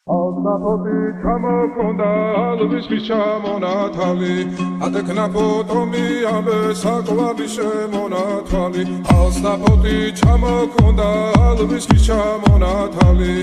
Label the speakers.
Speaker 1: Alnapoti ჩამოქონდა ალვისის ჩამონათალი ატექნა ფოტომი ამე საკვალი შემონათვალი Alnapoti ჩამოქონდა ალვისის ჩამონათალი